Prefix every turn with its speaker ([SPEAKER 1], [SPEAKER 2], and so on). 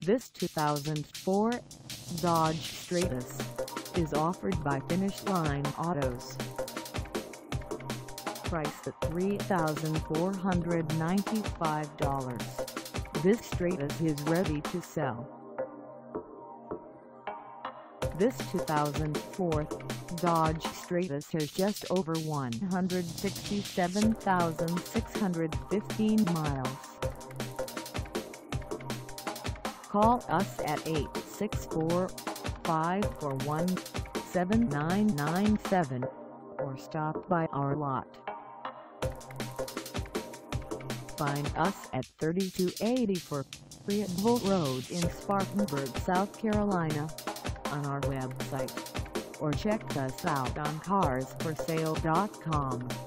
[SPEAKER 1] This 2004 Dodge Stratus is offered by Finish Line Autos. Priced at $3,495, this Stratus is ready to sell. This 2004 Dodge Stratus has just over 167,615 miles. Call us at 864-541-7997 or stop by our lot. Find us at 3284 Reidville Road in Spartanburg, South Carolina, on our website, or check us out on carsforsale.com.